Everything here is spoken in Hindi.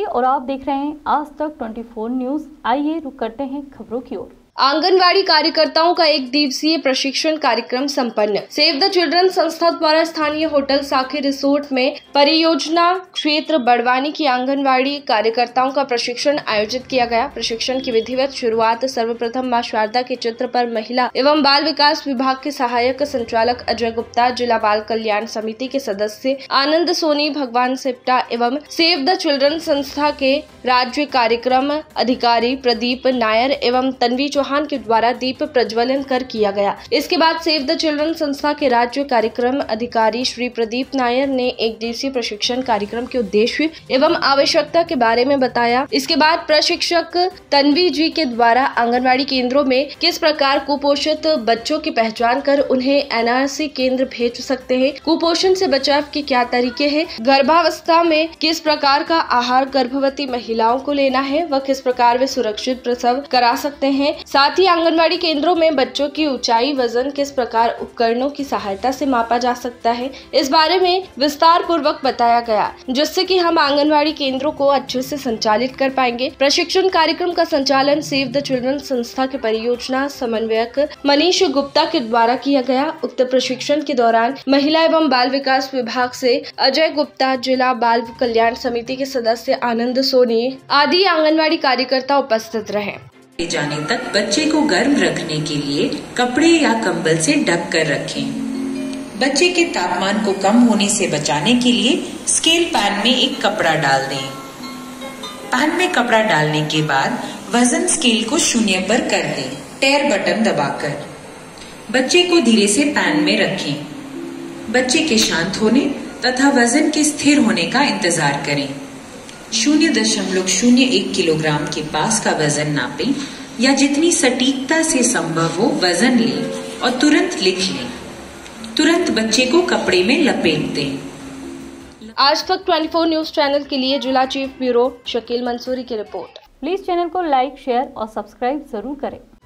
और आप देख रहे हैं आज तक 24 न्यूज। आइए रुक करते हैं खबरों की ओर। आंगनवाड़ी कार्यकर्ताओं का एक दिवसीय प्रशिक्षण कार्यक्रम संपन्न। सेव द चिल्ड्रन संस्था द्वारा स्थानीय होटल साखी रिसोर्ट में परियोजना क्षेत्र बड़वानी की आंगनवाड़ी कार्यकर्ताओं का प्रशिक्षण आयोजित किया गया। प्रशिक्षण की विधिवत शुरुआत सर्वप्रथम मां शारदा के चित्र पर महिला एवं बाल विकास विभाग के सहायक संचालक अजय गुप्ता, जिला बाल कल्याण समिति के सदस्य आनंद सोनी, भगवान सिप्टा एवं सेव द चिल्ड्रन संस्था के राज्य कार्यक्रम अधिकारी प्रदीप नायर एवं तन्वी चौहान के द्वारा दीप प्रज्वलन कर किया गया। इसके बाद सेव द चिल्ड्रन संस्था के राज्य कार्यक्रम अधिकारी श्री प्रदीप नायर ने एक दिवसीय प्रशिक्षण कार्यक्रम के उद्देश्य एवं आवश्यकता के बारे में बताया। इसके बाद प्रशिक्षक तन्वी जी के द्वारा आंगनवाड़ी केंद्रों में किस प्रकार कुपोषित बच्चों की पहचान कर उन्हें एनआरसी केंद्र भेज सकते हैं, कुपोषण से बचाव के क्या तरीके हैं, गर्भावस्था में किस प्रकार का आहार गर्भवती महिलाओं को लेना है व किस प्रकार वे सुरक्षित प्रसव करा सकते हैं। साथ ही आंगनवाड़ी केंद्रों में बच्चों की ऊंचाई, वजन किस प्रकार उपकरणों की सहायता से मापा जा सकता है, इस बारे में विस्तार पूर्वक बताया गया, जिससे कि हम आंगनवाड़ी केंद्रों को अच्छे से संचालित कर पाएंगे। प्रशिक्षण कार्यक्रम का संचालन सेव द चिल्ड्रन संस्था के परियोजना समन्वयक मनीष गुप्ता के द्वारा किया गया। उक्त प्रशिक्षण के दौरान महिला एवं बाल विकास विभाग से अजय गुप्ता, जिला बाल कल्याण समिति के सदस्य आनंद सोनी आदि आंगनवाड़ी कार्यकर्ता उपस्थित रहे। जाने तक बच्चे को गर्म रखने के लिए कपड़े या कंबल से ढक कर रखें। बच्चे के तापमान को कम होने से बचाने के लिए स्केल पैन में एक कपड़ा डाल दें। पैन में कपड़ा डालने के बाद वजन स्केल को 0 पर कर दें, टेयर बटन दबाकर। बच्चे को धीरे से पैन में रखें। बच्चे के शांत होने तथा वजन के स्थिर होने का इंतजार करें। 0.01 किलोग्राम के पास का वजन नापें या जितनी सटीकता से संभव हो वजन लें और तुरंत लिख लें। तुरंत बच्चे को कपड़े में लपेट दें। आज तक 24 न्यूज चैनल के लिए जिला चीफ ब्यूरो शकील मंसूरी की रिपोर्ट। प्लीज चैनल को लाइक, शेयर और सब्सक्राइब जरूर करें।